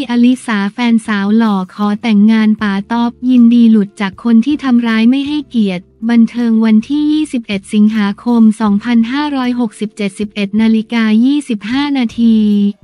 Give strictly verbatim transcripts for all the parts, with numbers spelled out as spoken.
อลิสาแฟนสาวหล่อขอแต่งงานป๋าต๊อบยินดีหลุดจากคนที่ทำร้ายไม่ให้เกียรติบันเทิงวันที่ยี่สิบเอ็ดสิงหาคมสองพันห้าร้อยหกสิบเจ็ด สิบเอ็ดนาฬิกายี่สิบห้านาที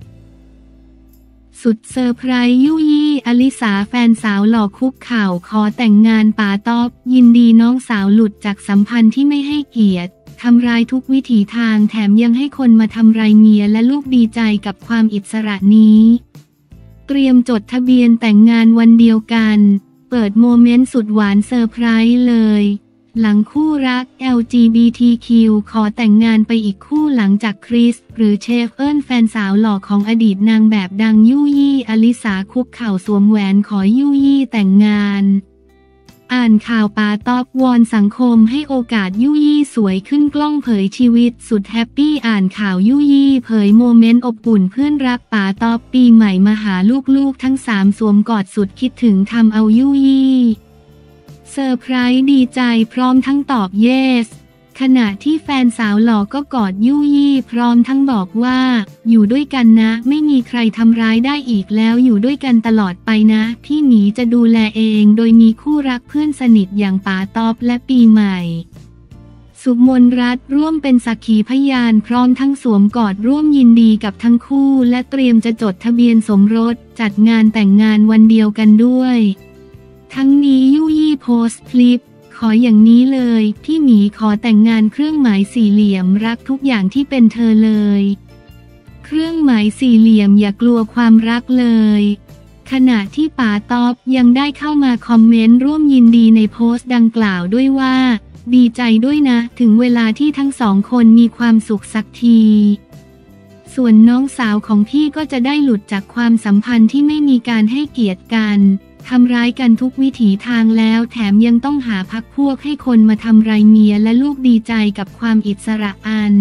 สุดเซอร์ไพรส์ยุยี่อลิสาแฟนสาวหล่อคุกเข่าขอแต่งงานป๋าต๊อบยินดีน้องสาวหลุดจากสัมพันธ์ที่ไม่ให้เกียรติทำร้ายทุกวิถีทางแถมยังให้คนมาทำร้ายเมียและลูกดีใจกับความอิสระนี้เตรียมจดทะเบียนแต่งงานวันเดียวกันเปิดโมเมนต์สุดหวานเซอร์ไพรส์เลยหลังคู่รัก แอล จี บี ที คิว ขอแต่งงานไปอีกคู่หลังจากคริสหรือเชฟเอิ้นแฟนสาวหล่อของอดีตนางแบบดังยุยี่อลิสาคุกเข่าสวมแหวนขอยุยี่แต่งงานอ่านข่าวป๋าต๊อบวอนสังคมให้โอกาสยุยี่สวยขึ้นกล้องเผยชีวิตสุดแฮปปี้อ่านข่าวยุยี่เผยโมเมนต์อบอุ่นเพื่อนรักป๋าต๊อบปีใหม่มาหาลูกๆทั้งสามสวมกอดสุดคิดถึงทำเอายุยี่เซอร์ไพรส์ดีใจพร้อมทั้งตอบเยสขณะที่แฟนสาวหล่อก็กอดยุยี่พร้อมทั้งบอกว่าอยู่ด้วยกันนะไม่มีใครทำร้ายได้อีกแล้วอยู่ด้วยกันตลอดไปนะพี่หมีจะดูแลเองโดยมีคู่รักเพื่อนสนิทอย่างป๋าต๊อบและปีใหม่สุมนรัตน์ร่วมเป็นสักขีพยานพร้อมทั้งสวมกอดร่วมยินดีกับทั้งคู่และเตรียมจะจดทะเบียนสมรสจัดงานแต่งงานวันเดียวกันด้วยทั้งนี้ยุยี่โพสต์คลิปขออย่างนี้เลยพี่หมีขอแต่งงานเครื่องหมายสี่เหลี่ยมรักทุกอย่างที่เป็นเธอเลยเครื่องหมายสี่เหลี่ยมอย่ากลัวความรักเลยขณะที่ป๋าต๊อบยังได้เข้ามาคอมเมนต์ร่วมยินดีในโพสต์ดังกล่าวด้วยว่าดีใจด้วยนะถึงเวลาที่ทั้งสองคนมีความสุขสักทีส่วนน้องสาวของพี่ก็จะได้หลุดจากความสัมพันธ์ที่ไม่มีการให้เกียรติกันทำร้ายกันทุกวิถีทางแล้วแถมยังต้องหาพรรคพวกให้คนมาทำร้ายเมียและลูกดีใจกับความอิสระอัน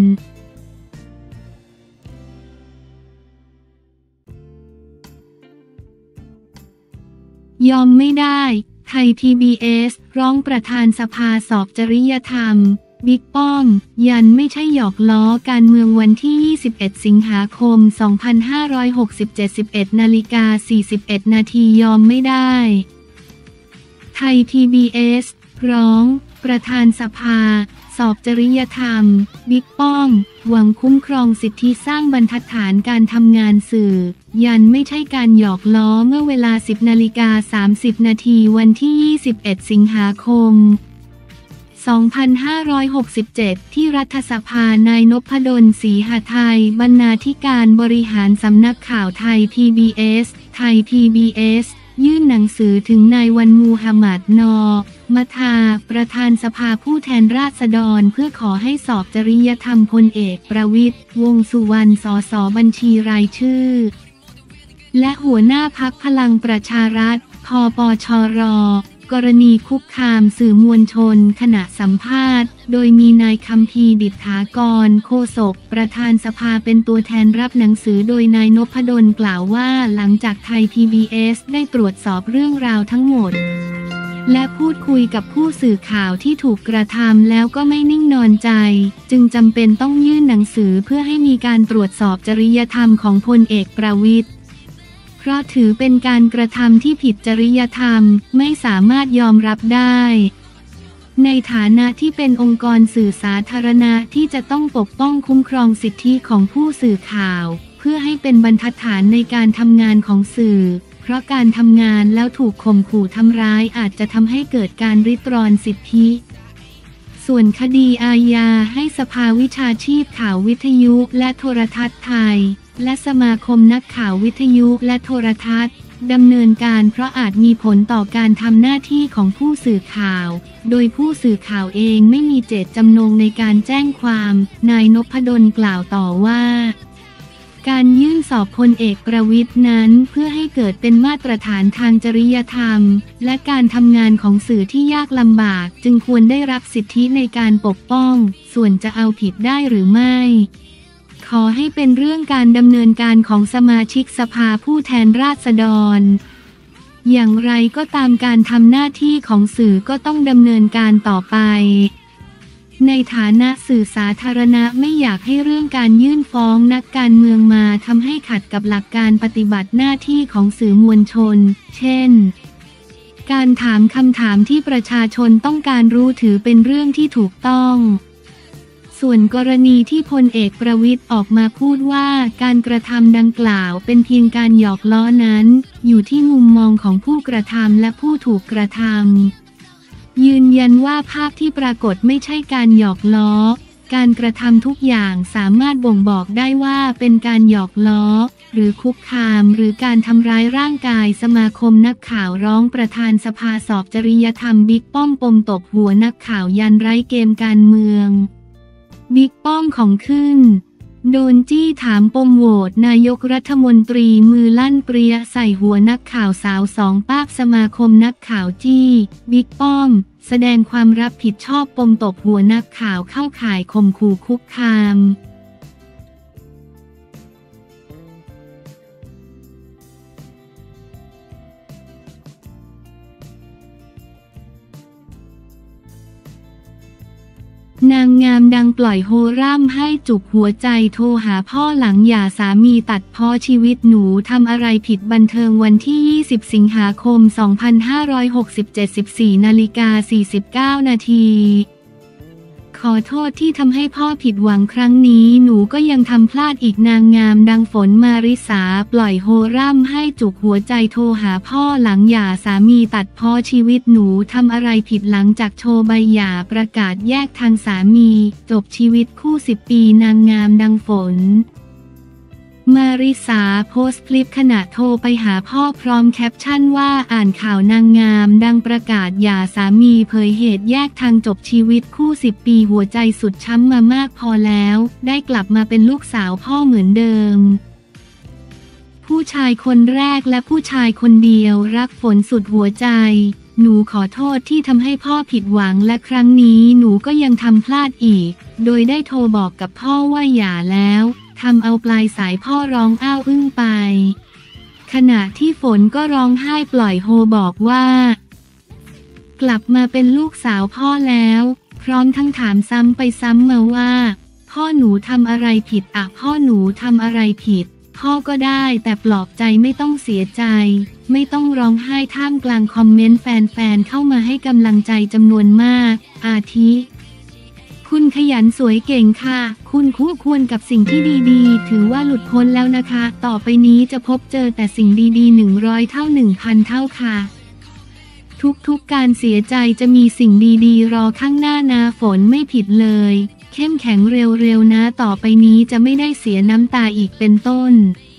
ยอมไม่ได้ไทย พี บี เอส ร้องประธานสภาสอบจริยธรรมบิ๊กป้อมยันไม่ใช่หยอกล้อการเมืองวันที่ยี่สิบเอ็ดสิงหาคมสองพันห้าร้อยหกสิบเจ็ด สิบเอ็ดนาฬิกาสี่สิบเอ็ดนาทียอมไม่ได้ไทย พี บี เอส ร้องประธานสภาสอบจริยธรรมบิ๊กป้อมหวังคุ้มครองสิทธิสร้างบรรทัดฐานการทำงานสื่อยันไม่ใช่การหยอกล้อเมื่อเวลา สิบนาฬิกาสามสิบนาทีวันที่ยี่สิบเอ็ดสิงหาคมสองพันห้าร้อยหกสิบเจ็ดที่รัฐสภานายนพดลศรีหไทยบรรณาธิการบริหารสำนักข่าวไทย พี บี เอส ไทย พี บี เอส ยื่นหนังสือถึงนายวันมูฮัมหมัดนอมะทาประธานสภาผู้แทนราษฎรเพื่อขอให้สอบจริยธรรมพลเอกประวิตรวงษ์สุวรรณสสบัญชีรายชื่อและหัวหน้าพรรคพลังประชารัฐพปชรกรณีคุกคามสื่อมวลชนขณะสัมภาษณ์โดยมีนายคัมภีร์ดิษฐากรโฆษกประธานสภาเป็นตัวแทนรับหนังสือโดยนายนพดลกล่าวว่าหลังจากไทย พี บี เอส ได้ตรวจสอบเรื่องราวทั้งหมดและพูดคุยกับผู้สื่อข่าวที่ถูกกระทำแล้วก็ไม่นิ่งนอนใจจึงจำเป็นต้องยื่นหนังสือเพื่อให้มีการตรวจสอบจริยธรรมของพลเอกประวิตรเพราะถือเป็นการกระทำที่ผิดจริยธรรมไม่สามารถยอมรับได้ในฐานะที่เป็นองค์กรสื่อสาธารณะที่จะต้องปกป้องคุ้มครองสิทธิของผู้สื่อข่าวเพื่อให้เป็นบรรทัดฐานในการทำงานของสื่อเพราะการทำงานแล้วถูกข่มขู่ทำร้ายอาจจะทำให้เกิดการริดรอนสิทธิส่วนคดีอาญาให้สภาวิชาชีพข่าววิทยุและโทรทัศน์ไทยและสมาคมนักข่าววิทยุและโทรทัศน์ดำเนินการเพราะอาจมีผลต่อการทำหน้าที่ของผู้สื่อข่าวโดยผู้สื่อข่าวเองไม่มีเจตจำนงในการแจ้งความนายนพดลกล่าวต่อว่าการยื่นสอบพลเอกประวิตรนั้นเพื่อให้เกิดเป็นมาตรฐานทางจริยธรรมและการทำงานของสื่อที่ยากลำบากจึงควรได้รับสิทธิในการปกป้องส่วนจะเอาผิดได้หรือไม่ขอให้เป็นเรื่องการดำเนินการของสมาชิกสภาผู้แทนราษฎรอย่างไรก็ตามการทำหน้าที่ของสื่อก็ต้องดำเนินการต่อไปในฐานะสื่อสาธารณะไม่อยากให้เรื่องการยื่นฟ้องนักการเมืองมาทำให้ขัดกับหลักการปฏิบัติหน้าที่ของสื่อมวลชน เช่น การถามคำถามที่ประชาชนต้องการรู้ถือเป็นเรื่องที่ถูกต้องส่วนกรณีที่พลเอกประวิตรออกมาพูดว่าการกระทำดังกล่าวเป็นเพียงการหยอกล้อนั้นอยู่ที่มุมมองของผู้กระทำและผู้ถูกกระทำยืนยันว่าภาพที่ปรากฏไม่ใช่การหยอกล้อการกระทำทุกอย่างสามารถบ่งบอกได้ว่าเป็นการหยอกล้อหรือคุกคามหรือการทำร้ายร่างกายสมาคมนักข่าวร้องประธานสภาสอบจริยธรรมบิ๊กป้อมปมตบหัวนักข่าวยันไร้เกมการเมืองบิ๊กป้อมของขึ้นโดนจี้ถามปมโหวตนายกรัฐมนตรีมือลั่นเปรี้ยใส่หัวนักข่าวสาวสองป้าบสมาคมนักข่าวจี้บิ๊กป้อมแสดงความรับผิดชอบปมตบหัวนักข่าวเข้าข่ายข่มขู่คุกคามนางงามดังปล่อยโฮร่ำให้จุกหัวใจโทรหาพ่อหลังหย่าสามีตัดพ้อชีวิตหนูทำอะไรผิดบันเทิงวันที่ยี่สิบสิงหาคมสองพันห้าร้อยหกสิบเจ็ด สิบสี่นาฬิกาสี่สิบเก้านาทีขอโทษที่ทำให้พ่อผิดหวังครั้งนี้หนูก็ยังทำพลาดอีกนางงามดังฝนมาริสาปล่อยโฮร่ำให้จุกหัวใจโทรหาพ่อหลังหย่าสามีตัดพ้อชีวิตหนูทำอะไรผิดหลังจากโชว์ใบหย่าประกาศแยกทางสามีจบชีวิตคู่สิบปีนางงามดังฝนมาริสาโพสต์คลิปขณะโทรไปหาพ่อพร้อมแคปชั่นว่าอ่านข่าวนางงามดังประกาศหย่าสามีเผยเหตุแยกทางจบชีวิตคู่สิบปีหัวใจสุดช้ำมามากพอแล้วได้กลับมาเป็นลูกสาวพ่อเหมือนเดิมผู้ชายคนแรกและผู้ชายคนเดียวรักฝนสุดหัวใจหนูขอโทษที่ทำให้พ่อผิดหวังและครั้งนี้หนูก็ยังทำพลาดอีกโดยได้โทรบอกกับพ่อว่าหย่าแล้วทำเอาปลายสายพ่อร้องอ้าวอึ้งไปขณะที่ฝนก็ร้องไห้ปล่อยโฮบอกว่ากลับมาเป็นลูกสาวพ่อแล้วพร้อมทั้งถามซ้ำไปซ้ำมาว่าพ่อหนูทำอะไรผิดอ่ะพ่อหนูทำอะไรผิดพ่อก็ได้แต่ปลอบใจไม่ต้องเสียใจไม่ต้องร้องไห้ท่ามกลางคอมเมนต์แฟนๆเข้ามาให้กำลังใจจำนวนมากอาทิคุณขยันสวยเก่งค่ะคุณคู่ควรกับสิ่งที่ดีๆถือว่าหลุดพ้นแล้วนะคะต่อไปนี้จะพบเจอแต่สิ่งดีๆหนึ่งร้อยเท่าหนึ่งพันเท่าค่ะทุกๆการเสียใจจะมีสิ่งดีๆรอข้างหน้านะฝนไม่ผิดเลยเข้มแข็งเร็วๆนะต่อไปนี้จะไม่ได้เสียน้ำตาอีกเป็นต้น